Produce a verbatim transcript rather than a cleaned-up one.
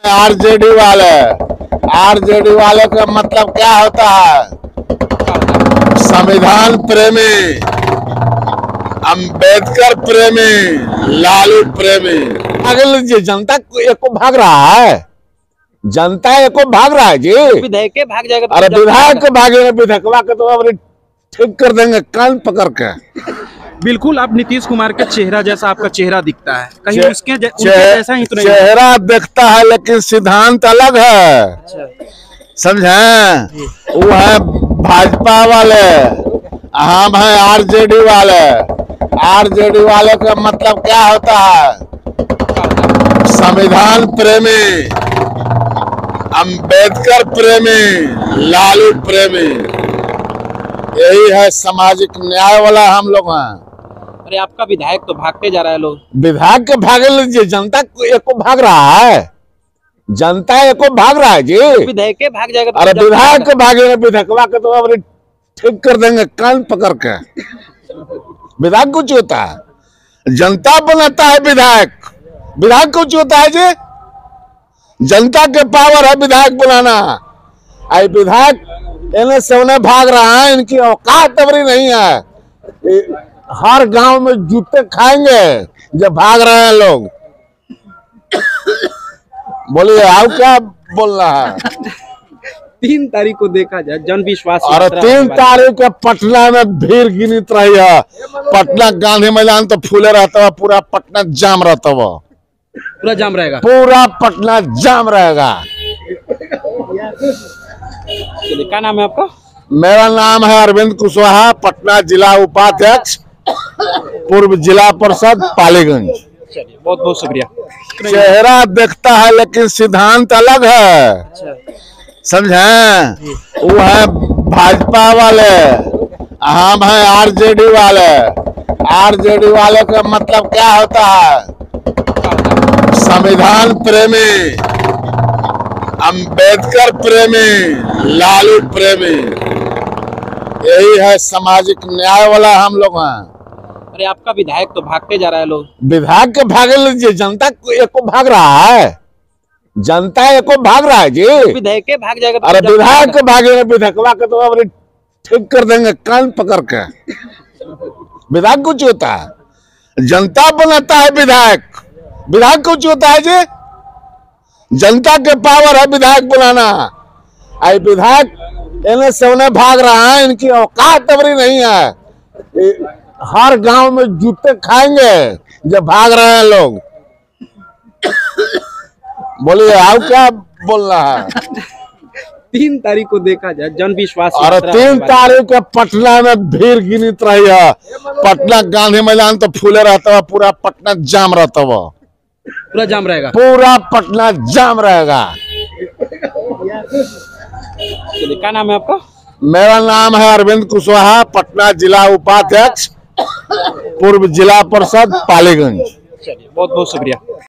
RJD वाले RJD वाले का मतलब क्या होता है? संविधान प्रेमी, अंबेडकर प्रेमी, लालू प्रेमी। अगले जी जनता एको भाग रहा है, जनता एको भाग रहा है जी। विधायक के भाग जाएगा तो अरे विधायक के भागेगा, विधायकवा के तो अब ठीक कर देंगे कान पकड़ के। बिल्कुल, आप नीतीश कुमार के चेहरा जैसा आपका चेहरा दिखता है, कहीं चे, उसके चे, जैसा ही तो नहीं। चेहरा दिखता है लेकिन सिद्धांत अलग है। अच्छा। समझे? वो है भाजपा वाले, हम है आरजेडी वाले। आरजेडी वाले का मतलब क्या होता है? संविधान प्रेमी, अंबेडकर प्रेमी, लालू प्रेमी। यही है सामाजिक न्याय वाला हम लोग हैं। अरे आपका विधायक तो भागते जा रहा है, लोग विधायक के भागे लीजिए, जनता एको भाग रहा है, जनता एको भाग रहा है जी। विधायक के भाग जाएगा तो अरे विधायक के भागेगा, विधायकवा के तो अब ठीक कर देंगे कान पकड़ के। विधायक कुछ होता है, जनता बनाता है विधायक। विधायक कुछ होता है जी, जनता के पावर है विधायक बनाना। आई विधायक इन्हें से उन्हें भाग रहा है, इनकी औकात तबरी नहीं है। हर गांव में जूते खाएंगे जब भाग रहे हैं लोग। बोलिए आप क्या बोलना है? तीन तारीख को देखा जाए जन विश्वास। अरे तीन तारीख को पटना में भीड़ गिनित रही है। पटना गांधी मैदान तो फूले रहता है, पूरा पटना जाम रहता है, पूरा जाम रहेगा, पूरा पटना जाम रहेगा। क्या नाम है आपका? मेरा नाम है अरविंद कुशवाहा, पटना जिला उपाध्यक्ष, पूर्व जिला परिषद पालीगंज। चलिए, बहुत बहुत शुक्रिया। चेहरा दिखता है लेकिन सिद्धांत अलग है। अच्छा। समझे? वो है भाजपा वाले, हम है आरजेडी वाले। आरजेडी वाले का मतलब क्या होता है? संविधान प्रेमी, अंबेडकर प्रेमी, लालू प्रेमी। यही है सामाजिक न्याय वाला हम लोग हैं। अरे आपका विधायक तो भागते जा रहा है, लोग विधायक के भागे लीजिए, जनता एको भाग रहा है, जनता एको भाग रहा है जी। विधायक के भाग जाएगा तो अरे विधायक के भागेगा, विधायकवा के तो अब ठीक कर देंगे कान पकड़ के। विधायक कुछ होता है, जनता बनाता है विधायक। विधायक कुछ होता है जी, जनता के पावर है विधायक बनाना। आई विधायक इन्हें से उन्हें भाग रहा है, इनकी औकात तबरी नहीं है। हर गांव में जूते खाएंगे जब भाग रहे हैं लोग। बोलिए आप क्या बोलना है? तीन तारीख को देखा जाए जन विश्वास। अरे तीन तारीख को पटना में भीड़ गिनित रही है। पटना गांधी मैदान तो फूले रहता है, पूरा पटना जाम रहता है, पूरा जाम रहेगा, पूरा पटना जाम रहेगा। क्या नाम है आपका? मेरा नाम है अरविंद कुशवाहा, पटना जिला उपाध्यक्ष, पूर्व जिला परिषद पालीगंज। चलिए, बहुत बहुत शुक्रिया।